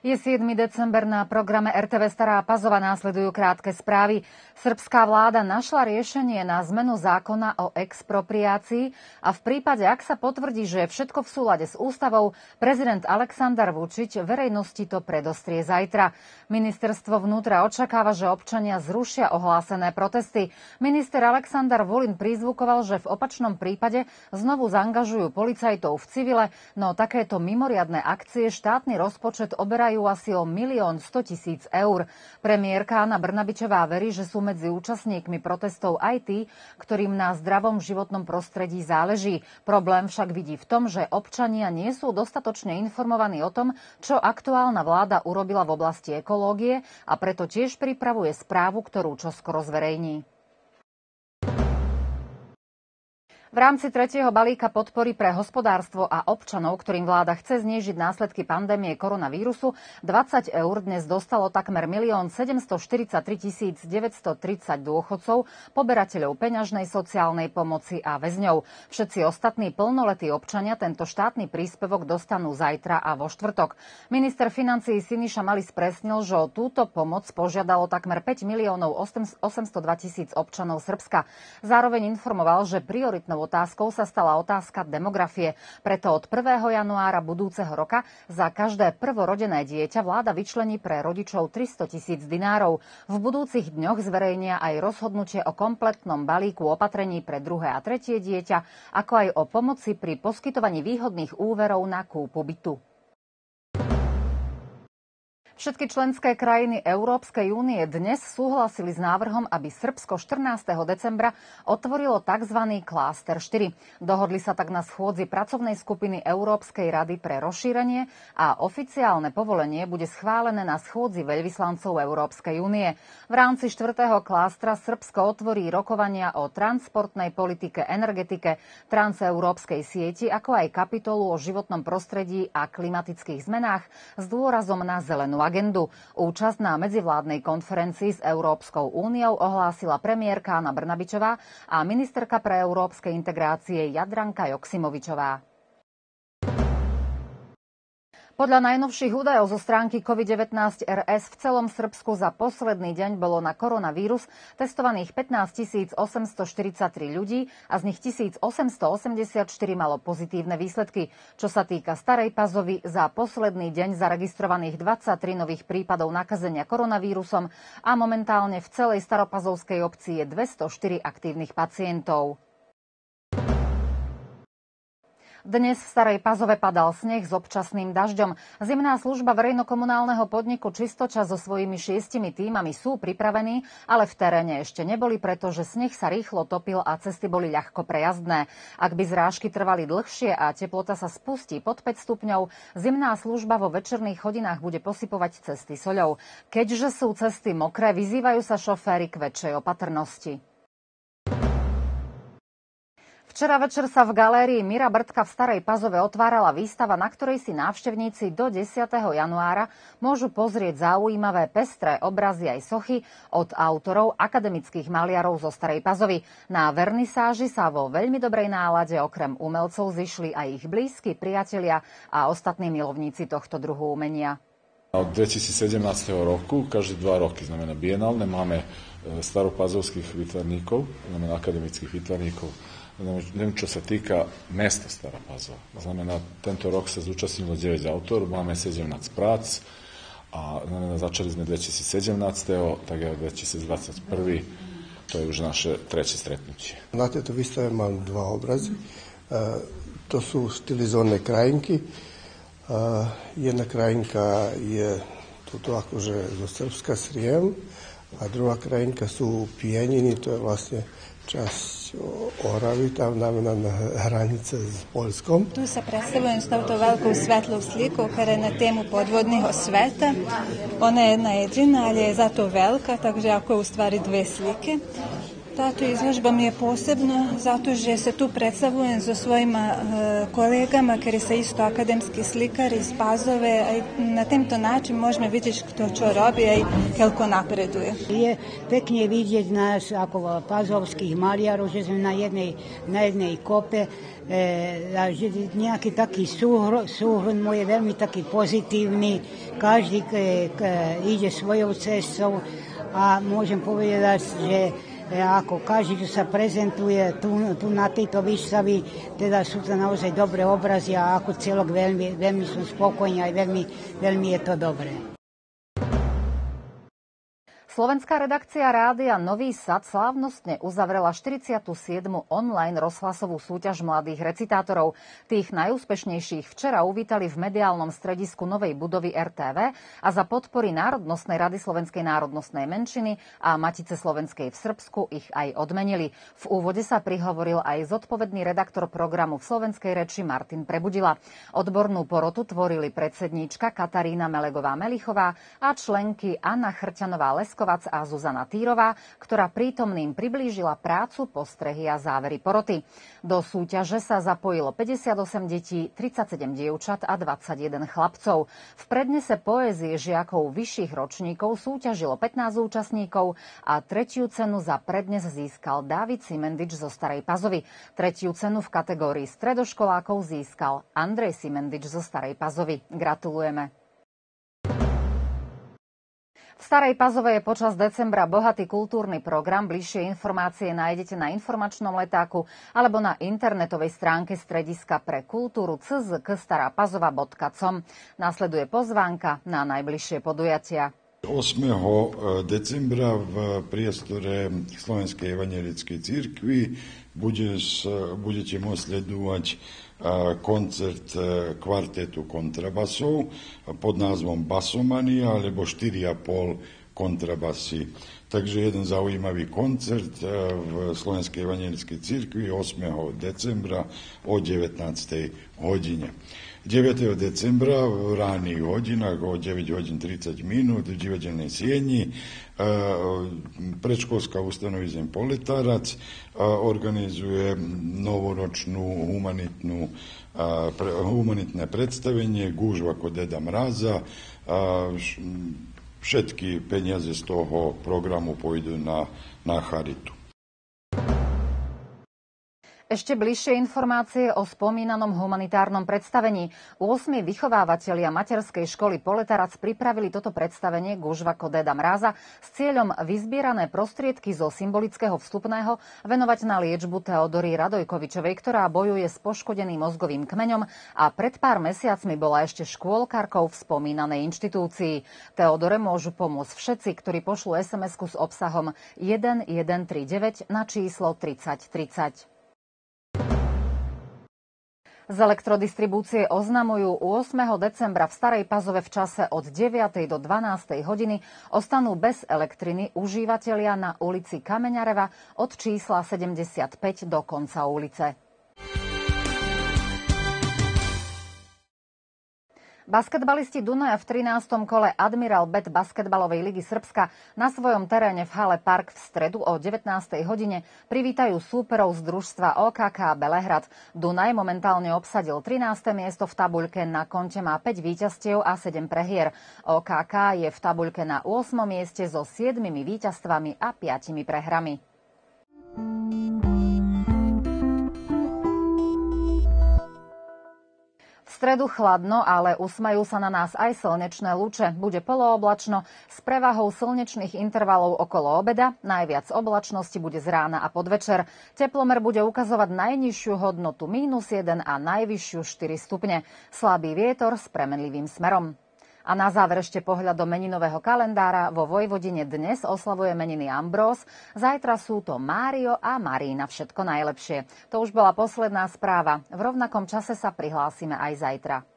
Je 7. december, na programe RTV Stará Pazova následujú krátke správy. Srbská vláda našla riešenie na zmenu zákona o expropriácii a v prípade, ak sa potvrdí, že je všetko v súlade s ústavou, prezident Aleksandar Vučić verejnosti to predostrie zajtra. Ministerstvo vnútra očakáva, že občania zrušia ohlásené protesty. Minister Aleksandar Vulin prizvukoval, že v opačnom prípade znovu zaangažujú policajtov v civile, no takéto mimoriadne akcie štátny rozpočet oberajú asi o 1 100 000 eur. Premiérka Anna Brnabičová verí, že sú medzi účastníkmi protestov aj tí, ktorým na zdravom životnom prostredí záleží. Problém však vidí v tom, že občania nie sú dostatočne informovaní o tom, čo aktuálna vláda urobila v oblasti ekológie, a preto tiež pripravuje správu, ktorú čoskoro zverejní. V rámci tretieho balíka podpory pre hospodárstvo a občanov, ktorým vláda chce znížiť následky pandémie koronavírusu, 20 eur dnes dostalo takmer 1 743 930 dôchodcov, poberateľov peňažnej sociálnej pomoci a väzňov. Všetci ostatní plnoletí občania tento štátny príspevok dostanú zajtra a vo štvrtok. Minister financií Siniša Mali spresnil, že o túto pomoc požiadalo takmer 5 802 000 občanov Srbska. Zároveň informoval, že prioritnou otázkou sa stala otázka demografie. Preto od 1. januára budúceho roka za každé prvorodené dieťa vláda vyčlení pre rodičov 300 000 dinárov. V budúcich dňoch zverejnia aj rozhodnutie o kompletnom balíku opatrení pre druhé a tretie dieťa, ako aj o pomoci pri poskytovaní výhodných úverov na kúpu bytu. Všetky členské krajiny Európskej únie dnes súhlasili s návrhom, aby Srbsko 14. decembra otvorilo tzv. Kláster 4. Dohodli sa tak na schôdzi pracovnej skupiny Európskej rady pre rozšírenie a oficiálne povolenie bude schválené na schôdzi veľvyslancov Európskej únie. V rámci 4. klástra Srbsko otvorí rokovania o transportnej politike, energetike, transeurópskej sieti, ako aj kapitolu o životnom prostredí a klimatických zmenách s dôrazom na zelenú agendu. Účasť na medzivládnej konferencii s Európskou úniou ohlásila premiérka Anna Brnabičová a ministerka pre európske integrácie Jadranka Joksimovičová. Podľa najnovších údajov zo stránky COVID-19 RS v celom Srbsku za posledný deň bolo na koronavírus testovaných 15 843 ľudí a z nich 1884 malo pozitívne výsledky. Čo sa týka Starej Pazovy, za posledný deň zaregistrovaných 23 nových prípadov nakazenia koronavírusom a momentálne v celej staropazovskej obci je 204 aktívnych pacientov. Dnes v Starej Pazove padal sneh s občasným dažďom. Zimná služba verejnokomunálneho podniku Čistočas so svojimi 6 tímami sú pripravení, ale v teréne ešte neboli, pretože sneh sa rýchlo topil a cesty boli ľahko prejazdné. Ak by zrážky trvali dlhšie a teplota sa spustí pod 5 stupňov, zimná služba vo večerných hodinách bude posypovať cesty soľou. Keďže sú cesty mokré, vyzývajú sa šoféri k väčšej opatrnosti. Včera večer sa v galérii Mira Brdka v Starej Pazove otvárala výstava, na ktorej si návštevníci do 10. januára môžu pozrieť zaujímavé pestré obrazy aj sochy od autorov akademických maliarov zo Starej Pazovy. Na vernisáži sa vo veľmi dobrej nálade okrem umelcov zišli aj ich blízki, priatelia a ostatní milovníci tohto druhu umenia. Od 2017 roku, každé 2 roky, znamená bienálne, máme staropazovských výtvarníkov, znamená akademických výtvarníkov. Neviem, čo sa týka mesta Stará Pazova. Znamená, tento rok sa zúčastnilo 9 autorov, máme 17 prác a znamená, začali sme 2017, tak aj 2021. To je už naše tretie stretnutie. Na tejto výstave mám 2 obrazy. To sú štilizované krajinky. Jedna krajinka je toto akože zo Srbska Sriem a druhá krajinka sú Pieniny, to je vlastne časť Oravy, tam na hranice s Poljskom. Tu sa predstavujem s touto veľkou svetlou slikou, ktorá je na tému podvodného sveta. Ona je jedna jedina, ali je zato velika, takže ako u stvari 2 slike. Táto izložba mi je posebno zato že se tu predstavujem so svojima kolegama, kjer se isto akademski slikari iz Pazove, a na tento način možeme vidjeti kto čo robi i koliko napreduje. Je pekne vidieť nás ako pazovských maliarov, že sme na jednej kope, a že nejaký taký súhrn môj je veľmi taký pozitívny, každý ide svojou cestou a môžem povedať, že ako každý, čo sa prezentuje tu na tejto výstave, teda sú to naozaj dobré obrazy a ako celok veľmi som spokojný a veľmi je to dobré. Slovenská redakcia rádia Nový Sad slávnostne uzavrela 47. online rozhlasovú súťaž mladých recitátorov. Tých najúspešnejších včera uvítali v mediálnom stredisku novej budovy RTV a za podpory Národnostnej rady Slovenskej národnostnej menšiny a Matice slovenskej v Srbsku ich aj odmenili. V úvode sa prihovoril aj zodpovedný redaktor programu v slovenskej reči Martin Prebudila. Odbornú porotu tvorili predsedníčka Katarína Melegová-Melichová a členky Anna Chrťanová-Lesko a Zuzana Týrová, ktorá prítomným priblížila prácu, postrehy a závery poroty. Do súťaže sa zapojilo 58 detí, 37 dievčat a 21 chlapcov. V prednese poézie žiakov vyšších ročníkov súťažilo 15 účastníkov a tretiu cenu za prednes získal Dávid Simendič zo Starej Pazovy. Tretiu cenu v kategórii stredoškolákov získal Andrej Simendič zo Starej Pazovy. Gratulujeme. V Starej Pazove je počas decembra bohatý kultúrny program. Bližšie informácie nájdete na informačnom letáku alebo na internetovej stránke Strediska pre kultúru czk.starapazova.com. Nasleduje pozvánka na najbližšie podujatia. 8. decembra v priestore Slovenskej evanjelickej cirkvi budete môcť sledovať koncert kvartetu kontrabasov pod názvom Basomania alebo 4,5 kontrabasy. Takže jeden zaujímavý koncert v Slovenskej evanjelickej cirkvi 8. decembra o 19. hodine. 9. decembra v ranných hodinách o 9 hodín 30 minút v divadelnej sieni predškolská ustanovizeň Poletárac organizuje novoročnú humanitné predstavenie Gužva ko Deda Mraza. Všetky peniaze z toho programu pôjdu na charitu. Ešte bližšie informácie o spomínanom humanitárnom predstavení. 8 vychovávatelia materskej školy Poletarac pripravili toto predstavenie Gužva ko Deda Mráza s cieľom vyzbierané prostriedky zo symbolického vstupného venovať na liečbu Teodory Radojkovičovej, ktorá bojuje s poškodeným mozgovým kmeňom a pred pár mesiacmi bola ešte škôlkarkou v spomínanej inštitúcii. Teodore môžu pomôcť všetci, ktorí pošlú SMS-ku s obsahom 1139 na číslo 3030. Z elektrodistribúcie oznamujú 8. decembra v Starej Pazove v čase od 9. do 12. hodiny ostanú bez elektriny užívatelia na ulici Kameňareva od čísla 75 do konca ulice. Basketbalisti Dunaja v 13. kole Admiral Bet basketbalovej ligy Srbska na svojom teréne v hale Park v stredu o 19. hodine privítajú súperov z družstva OKK Belehrad. Dunaj momentálne obsadil 13. miesto v tabuľke, na konte má 5 víťazstiev a 7 prehier. OKK je v tabuľke na 8. mieste so 7 víťazstvami a 5 prehrami. V stredu chladno, ale usmajú sa na nás aj slnečné lúče. Bude polooblačno s prevahou slnečných intervalov okolo obeda. Najviac oblačnosti bude z rána a podvečer. Teplomer bude ukazovať najnižšiu hodnotu -1 a najvyššiu 4 stupne. Slabý vietor s premenlivým smerom. A na záver ešte pohľad do meninového kalendára. Vo Vojvodine dnes oslavuje meniny Ambrós, zajtra sú to Mário a Marína. Všetko najlepšie. To už bola posledná správa. V rovnakom čase sa prihlásime aj zajtra.